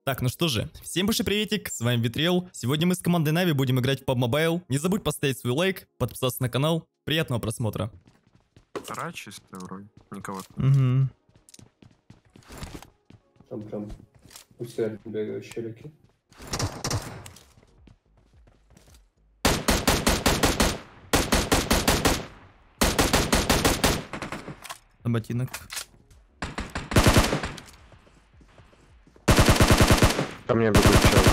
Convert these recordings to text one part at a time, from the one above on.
Так, ну что же, всем большой приветик, с вами Витрил. Сегодня мы с командой Нави будем играть в PUBG Mobile. Не забудь поставить свой лайк, подписаться на канал. Приятного просмотра. Вторая чистая вроде. Никого. Угу. Там прям у себя бегают щелики. На ботинок. Ко мне бегут челы.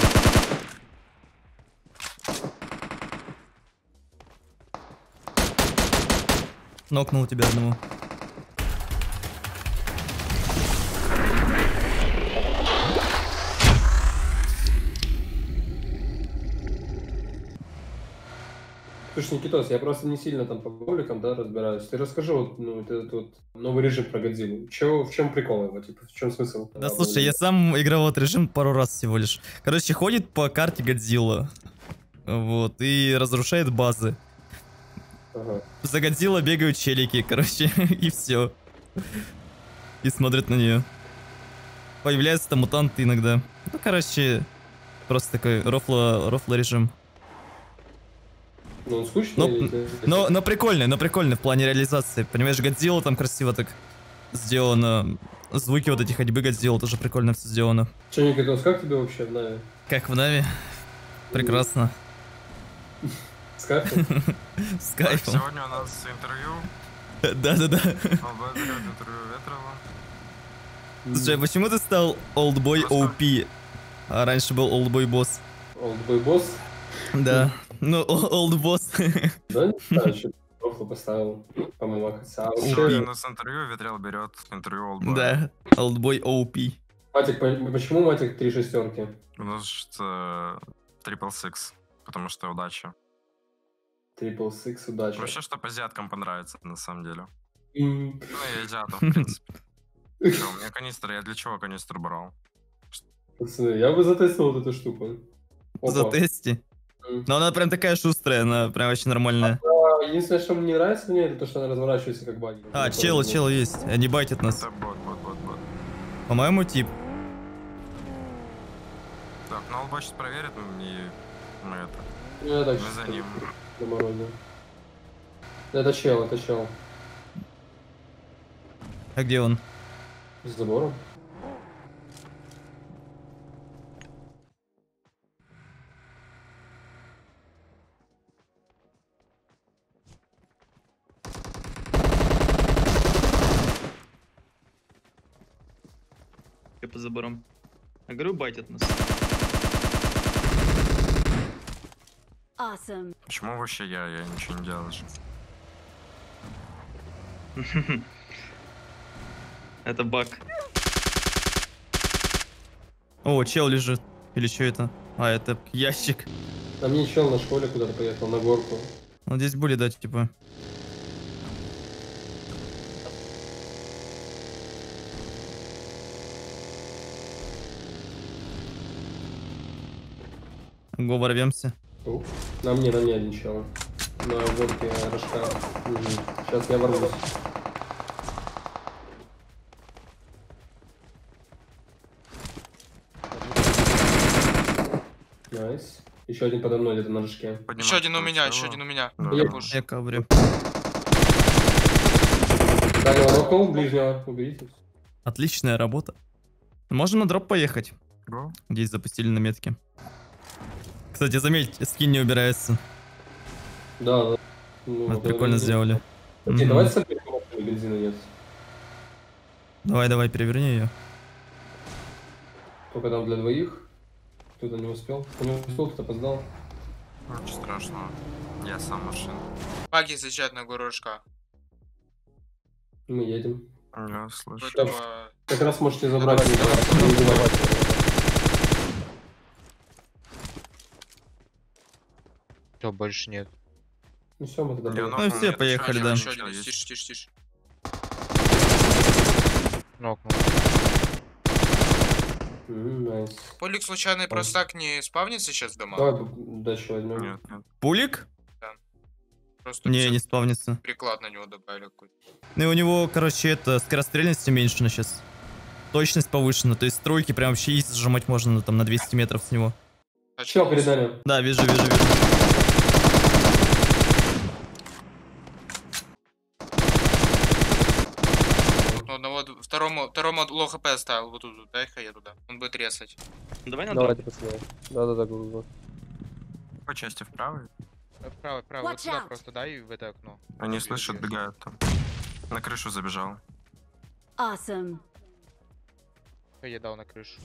Нокнул тебя одного. Слушай, Никитос, я просто не сильно там по пабликам, да, разбираюсь. Ты расскажи вот, ну, этот вот новый режим про Годзиллу. В чем прикол его, типа, в чем смысл? Да слушай, я сам играл в этот режим пару раз всего лишь. Короче, ходит по карте Годзилла. Вот, и разрушает базы. Ага. За Годзилла бегают челики, короче, и все. И смотрят на нее. Появляются там мутанты иногда. Ну, короче, просто такой рофла режим. Ну, он скучный. Но прикольный в плане реализации. Понимаешь, Годзилла там красиво так сделано. Звуки вот эти ходьбы Годзилла тоже прикольно все сделано. Че, Никитос, как тебе вообще в Нави? Как в Нави? Прекрасно. С кайфом? С кайфом. Сегодня у нас интервью. Да-да-да. ЛБ берет интервью Ветрова. Слушай, а почему ты стал Oldboy OP? А раньше был Oldboy Boss. Oldboy Boss? Да. Ну, Old Boss. Да, не знаю, что рофлу поставил, по-моему, хотя. Сегодня у нас интервью, Ветрил берет интервью Олдбоя. Да, Oldboy OP. Матик, почему Матик 3 шестерки? У нас Triple Six, потому что удача. Triple Six, удача. Вообще, что азиаткам понравится, на самом деле. М. Ну, и азиатам, в принципе. Чё, у меня канистра, я для чего канистру брал? Пацаны, я бы затестил вот эту штуку. Опа. За тести. Но она прям такая шустрая, она прям очень нормальная. Единственное, что мне не нравится в ней, это то, что она разворачивается как баги. А, чел есть, они байтят нас. Это бот. По-моему, тип. Так, ну Олдбой сейчас проверит, и мы это... Ну, я так Мы за ним. на морозе. Это чел. А где он? С забором. Я по заборам. Я говорю, байтят нас. Awesome. Почему вообще я ничего не делал же? Это баг. О, чел лежит. Или что это? А, это ящик. А мне чел на школе куда-то поехал, на горку. Вот здесь были, да, типа. Го, ворвемся. На мне один чел. На горке рожка. Сейчас я ворвусь. Найс. Еще один подо мной где-то на рожке. Еще один у меня, еще один у меня. Да. Я пуш. Я коврю. Дальнего нокнул, ближнего. Уберите. Отличная работа. Можем на дроп поехать. Го? Здесь запустили на метке. Кстати, заметь, скин не убирается. Да. Ну, Вот вот прикольно это сделали. Окей, Мгм. давай соприкнем, бензина нет. Давай, переверни ее. Только там для двоих. Кто-то не успел. Кто не успел, кто опоздал. Ничего страшного. Я сам машина. Баги заезжают на гору рожка. Мы едем. Я слышу. Этого... Как раз можете забрать. Все, больше нет. Ну все, мы тогда Я поехали. нокнул, Ну, все нет, поехали, еще да. Еще один, один, есть. тише. Нокнул. Найс. Полик случайно просто так не спавнится сейчас дома? Давай дальше возьмем. Нет. Пулик? Просто Не, всё, не спавнится. приклад на него добавили какой-то. Ну и у него, короче, это скорострельности меньше на сейчас. точность повышена, то есть стройки прям вообще изи сжимать можно там на 200 метров с него. Чел перед нами. Да, вижу. Ну, одного, второму лоу хп оставил. Вот тут, дай-ка я туда. Он будет резать. Давай на Давайте, пацаны. Да, го. По части вправо. Вправо, вправо, вот Watch сюда out. просто дай в это окно. Они Бежи, слышат, бежи. бегают там. На крышу забежал. Awesome. Я дал на крышу.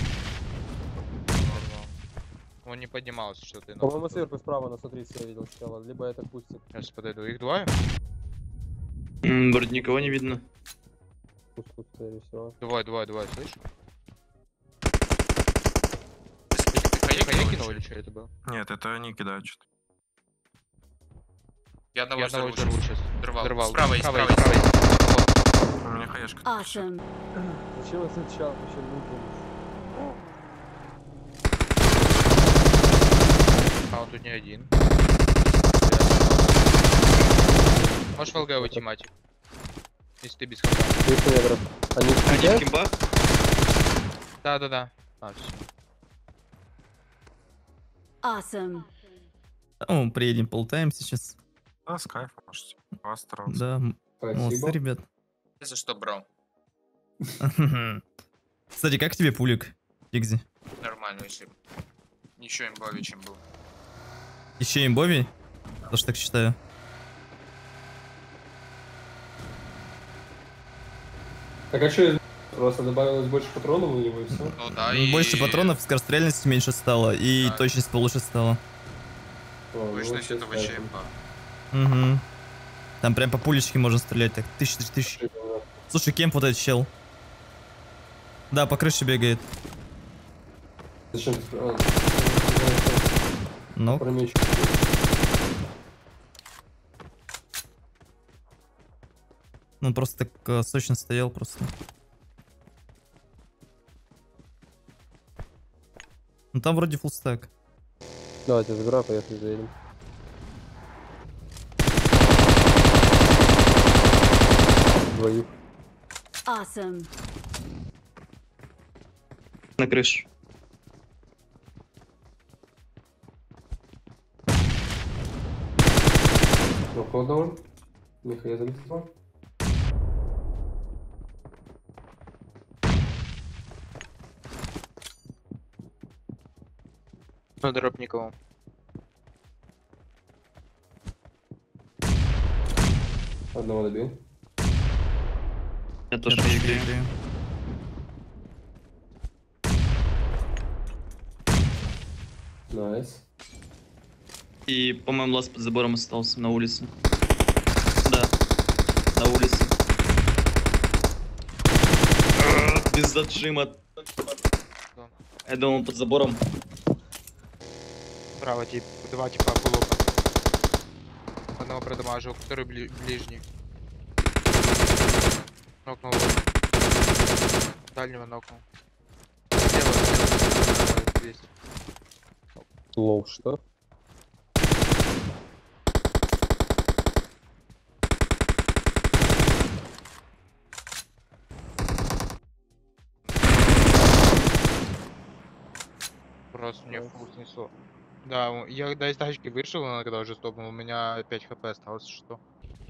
Он не поднимался, что ты. По-моему, сверху справа на 130 я видел чела. Либо это пустит. Сейчас подойду. Их двое? Вроде никого не видно. Пусть, скорее всего. Двое, слышишь? Ты Я кинул или что это было? Нет, это они кидают что-то. Я одного Я одного взорву взорву сейчас. сейчас. Взорвал. Справа есть, справа справа есть. есть. У меня хаешка. Awesome. Зачем я сначала еще не А он тут не один. Можешь в ЛГ уйти, матик. Если ты без хп. 300 метров. Они Один в кимбах? Да. А, все. Awesome. Ну, приедем, полутаем сейчас. Да, с кайфом можете. Постарался. Да, молодцы, Спасибо. ребят. За что брал? Кстати, как тебе пулик, Игзи? Нормально, если еще имбовее, чем был. Еще имбови? Тоже так считаю. Так а что, просто добавилось больше патронов у него и все? Ну да, и... Больше патронов, скорострельность меньше стала, и Да. точность получше стала. Точность это вообще имба. Угу. Там прям по пулечке можно стрелять так. Тысяч. Слушай, кемп вот этот чел. Да, по крыше бегает. Зачем ты Ну, про меч? он просто так сочно стоял просто. Ну там вроде фулстак. Давайте забирай, поехали, заедем. Двоих. Awesome. На крыше. Ну, холодно. Миха, я залетел. Ну, дроп никого. Одного добил. Я тоже играю. Найс. И, по-моему, лаз под забором остался на улице. Да, на улице. Без зажима. Я думал, под забором. Право, тип, два типа полопа. Одного продамажил, который ближний. Нокнул его. Дальнего нокнул. Слева, 200. Лоу, что? Просто мне фул снесло. Да, я когда из тачки вышел, она когда уже стопнул, у меня 5 хп осталось, что?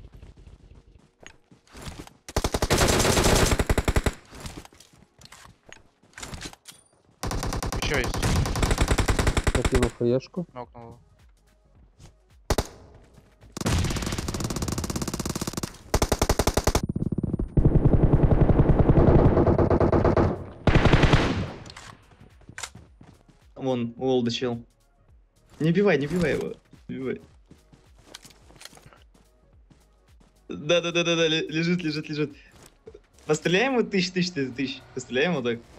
Еще есть. Накинул хаешку. Нокнул его. Вон, Уолда чел. Не убивай его. Не убивай. Да, лежит. Постреляем его тысяч. Постреляем его так.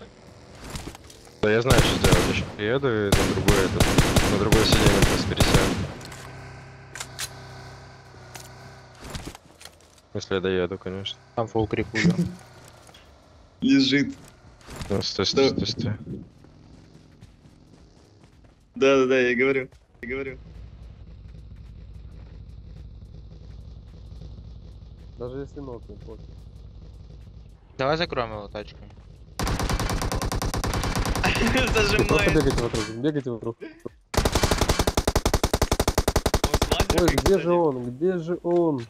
Да я знаю, что делать. Я сейчас приеду и на другое сиденье просто пересяду. Если я доеду, конечно. Там фул крикуля. Лежит. Ну, стой. Да, я говорю. Даже если ног не пофиг. Давай закроем его тачкой. Просто Зажимает. бегайте вокруг. Вот Ой, лазер, где кстати. же он? Где же он?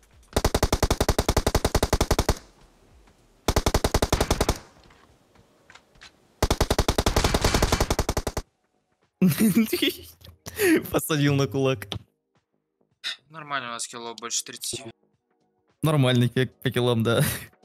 Посадил на кулак. Нормально, у нас кило больше 30. Нормальный по килам, да.